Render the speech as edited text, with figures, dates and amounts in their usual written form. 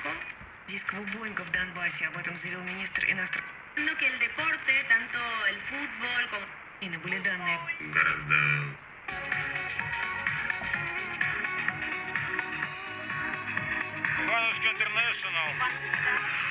Дискового Боинга в Донбассе, об этом заявил министр иностранных. Que el deporte, tanto el fútbol como... И были данные. Гораздо... Ивановский Интернешнл.